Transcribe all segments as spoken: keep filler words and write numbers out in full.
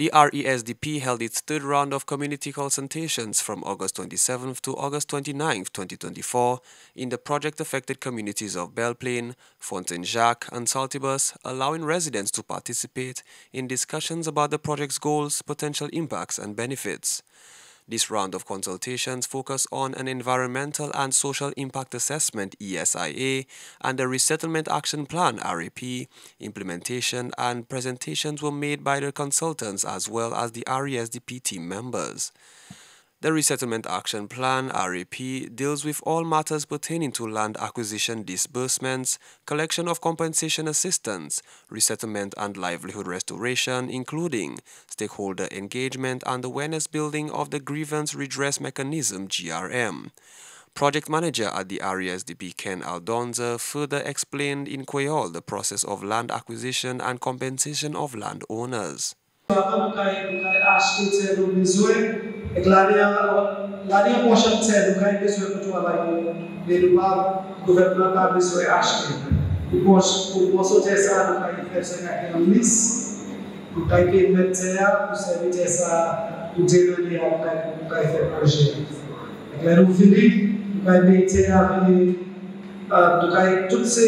The R E S D P held its third round of community consultations from August twenty-seventh to August twenty-ninth, twenty twenty-four in the project-affected communities of Belle Plaine, Fontaine-Jacques and Saltibus, allowing residents to participate in discussions about the project's goals, potential impacts and benefits. This round of consultations focused on an Environmental and Social Impact Assessment E S I A and a Resettlement Action Plan R A P. Implementation and presentations were made by the consultants as well as the R E S D P team members. The Resettlement Action Plan R A P deals with all matters pertaining to land acquisition disbursements, collection of compensation assistance, resettlement and livelihood restoration, including stakeholder engagement and awareness building of the Grievance Redress Mechanism G R M. Project Manager at the R E S D P Ken Aldonza further explained in Creole the process of land acquisition and compensation of landowners. E l'area l'area poșa țelul care bezwe pentru ala de după guvernul bezwe aște. Depois o posso ter essa para diferença naquela lis, o que que metea, o serviço essa o dinheiro ali ao que vai fazer projeto. E claro o vini, o que metea vini, do que tudo se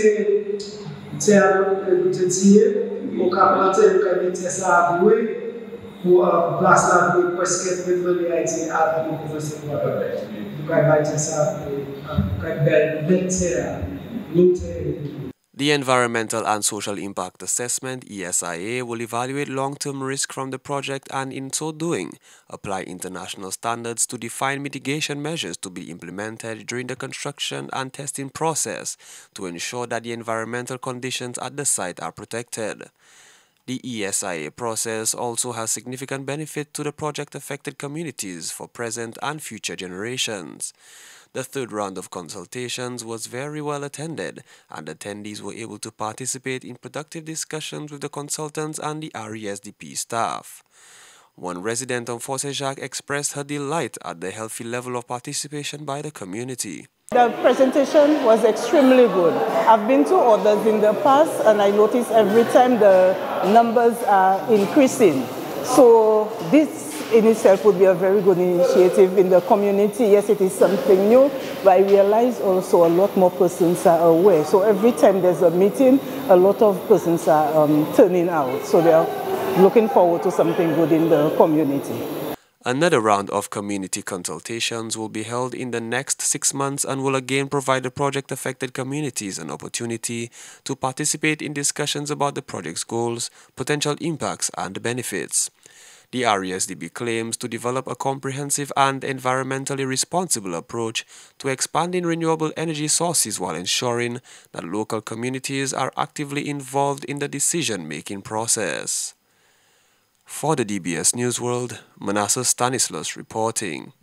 se a o desenho, o que a planta o que metea essa abuê who are blessed with basket with variety at the university of Water. You can buy this up, you can buy military, military. The Environmental and Social Impact Assessment E S I A will evaluate long-term risk from the project and, in so doing, apply international standards to define mitigation measures to be implemented during the construction and testing process to ensure that the environmental conditions at the site are protected. The E S I A process also has significant benefit to the project-affected communities for present and future generations. The third round of consultations was very well attended, and attendees were able to participate in productive discussions with the consultants and the R E S D P staff. One resident of Fontaine-Jacques expressed her delight at the healthy level of participation by the community. The presentation was extremely good. I've been to others in the past and I notice every time the numbers are increasing. So this in itself would be a very good initiative in the community. Yes, it is something new, but I realize also a lot more persons are aware. So every time there's a meeting, a lot of persons are um, turning out. So they are looking forward to something good in the community. Another round of community consultations will be held in the next six months and will again provide the project-affected communities an opportunity to participate in discussions about the project's goals, potential impacts and benefits. The R E S D P claims to develop a comprehensive and environmentally responsible approach to expanding renewable energy sources while ensuring that local communities are actively involved in the decision-making process. For the D B S News World, Manasseh Stanislas reporting.